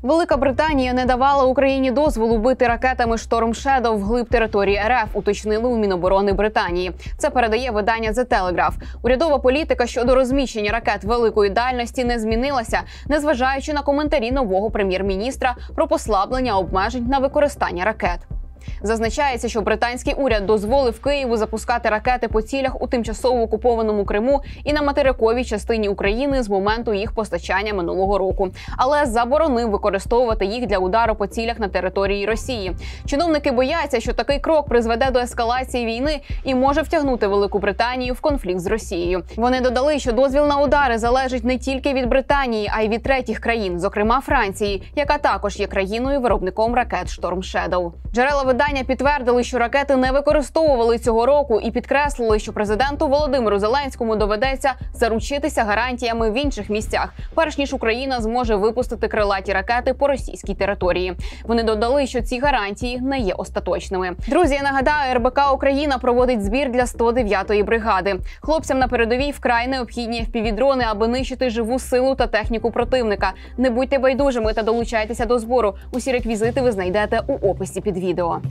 Велика Британія не давала Україні дозволу бити ракетами «Шторм Шедоу» вглиб території РФ, уточнили у Міноборони Британії. Це передає видання The Telegraph. Урядова політика щодо розміщення ракет великої дальності не змінилася, незважаючи на коментарі нового прем'єр-міністра про послаблення обмежень на використання ракет. Зазначається, що британський уряд дозволив Києву запускати ракети по цілях у тимчасово окупованому Криму і на материковій частині України з моменту їх постачання минулого року, але заборонив використовувати їх для удару по цілях на території Росії. Чиновники бояться, що такий крок призведе до ескалації війни і може втягнути Велику Британію в конфлікт з Росією. Вони додали, що дозвіл на удари залежить не тільки від Британії, а й від третіх країн, зокрема Франції, яка також є країною-виробником ракет «Шторм Шедоу». Джерела видання підтвердили, що ракети не використовували цього року і підкреслили, що президенту Володимиру Зеленському доведеться заручитися гарантіями в інших місцях, перш ніж Україна зможе випустити крилаті ракети по російській території. Вони додали, що ці гарантії не є остаточними. Друзі, я нагадаю, РБК Україна проводить збір для 109-ї бригади. Хлопцям на передовій вкрай необхідні FPV-дрони, аби нищити живу силу та техніку противника. Не будьте байдужими та долучайтеся до збору. Усі реквізити ви знайдете у описі під відео.